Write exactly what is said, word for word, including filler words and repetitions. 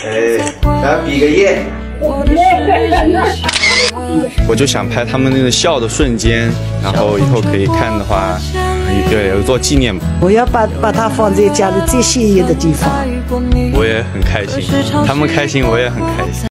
哎，来比个耶！ 我就想拍他们那个笑的瞬间，然后以后可以看的话，对，有做纪念。 我要把把它放在家里最显眼的地方。 我也很开心，他们开心，我也很开心。